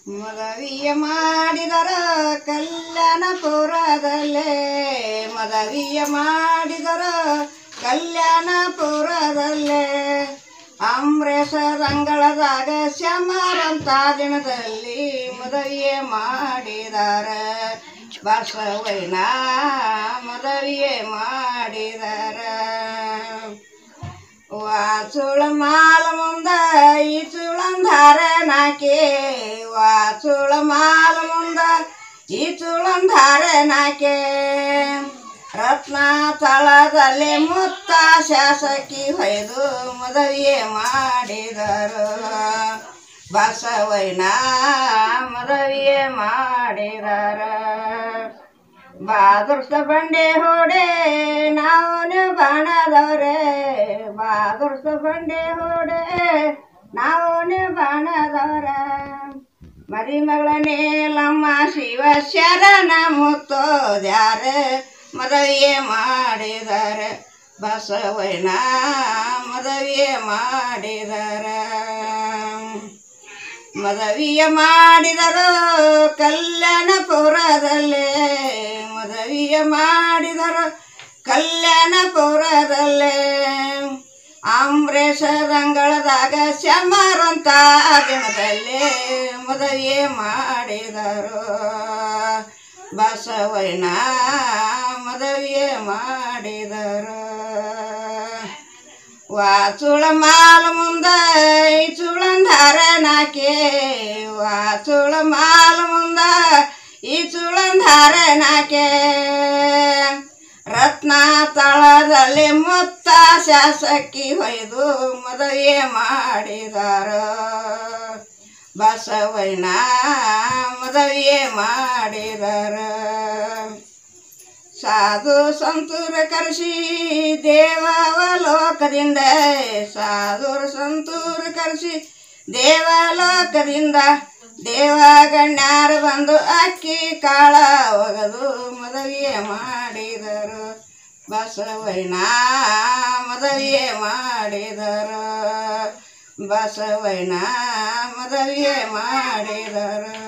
ಮದವಿಯ ಮಾಡಿದರ ಕಲ್ಯಾಣಪುರದಲ್ಲೇ ಮದವಿಯ ಮಾಡಿದರ ಕಲ್ಯಾಣಪುರದಲ್ಲೇ ಅಂಬರೀಷರಂಗಳದಾಗ ಶಮರಂತ ದಿನದಲ್ಲಿ ಮದವಿಯೇ ಮಾಡಿದಾರ ಬಸವಯ್ಯನ ಮದವಿಯೇ ಮಾಡಿದಾರ ವಾಚುಳ ಮಾಲ ಮುಂದ ಈ ಚುಳಂಧಾರ ನಾಕೆ ವಾಚುಳ ಮಾಲ ಮುಂದ ಈ ಚುಳಂಧಾರ ನಾಕೆ ರತ್ನ ತಳದಲ್ಲಿ ಮುತ್ತ ಶಾಸಕಿ ಹೊಯ್ದು ಮದವಿಯೇ ಮಾಡಿದರು ಬಸವಯ್ಯನ ಮದವಿಯೇ ಮಾಡಿದಾರ ಬಾದುರ್ಸ ಬಂಡೆ ಹೊಡೆ ನಾವು ಬಾಣದವ್ರೆ ಬಾದುರ್ಸ ಬಂಡೆ ಹೊಡೆ ನಾವು ಬಾಣದವ್ರ ಮರಿಮಗಳ ನೇಲಮ್ಮ ಶಿವ ಶರಣ ಮುತ್ತೋದ್ಯಾರ ಮದವಿಯೇ ಮಾಡಿದಾರೆ ಬಸವಯ್ಯನ ಮದವಿಯೇ ಮಾಡಿದಾರ ಮದವಿಯ ಮಾಡಿದರು ಕಲ್ಯಾಣಪುರದಲ್ಲೇ ಮದವಿಯ ಮಾಡಿದರು ಕಲ್ಯಾಣಪುರದಲ್ಲೇ ಅಂಬರೀಷರಂಗಳದಾಗ ಶಮರಂತ ದಿನದಲ್ಲೇ ಮದವಿಯೇ ಮಾಡಿದರು ಬಸವಯ್ಯನ ಮದವಿಯೇ ಮಾಡಿದರು ವಾಚುಳ ಮಾಲ ಮುಂದ ಈ ಚುಳಂಧಾರ ನಾಕೆ ವಾಚುಳ ಮಾಲ ಮುಂದ ಈ ಚುಳಂಧಾರ ನಾಕೆ ರತ್ನ ತಳದಲ್ಲಿ ಮುತ್ತ ಶಾಸಕಿ ಹೊಯ್ದು ಮದವಿಯೇ ಮಾಡಿದಾರ ಬಸವಯ್ಯನ ಮದವಿಯೇ ಮಾಡಿದಾರ ಸಾಧು ಸಂತೂರ ಕರೆಸಿ ದೇವಲೋಕದಿಂದ ಸಾಧು ಸಂತೂರ ಕರೆಸಿ ದೇವಲೋಕದಿಂದ ದೇವಗಣ್ಯರು ಬಂದು ಅಕ್ಕಿ ಕಾಳ ಒಗದು ಮದವಿಯೇ ಮಾಡಿದರು ಬಸವಯ್ಯನ ಮದವಿಯೇ ಮಾಡಿದರು ಬಸವಯ್ಯನ ಮದವಿಯೇ ಮಾಡಿದರು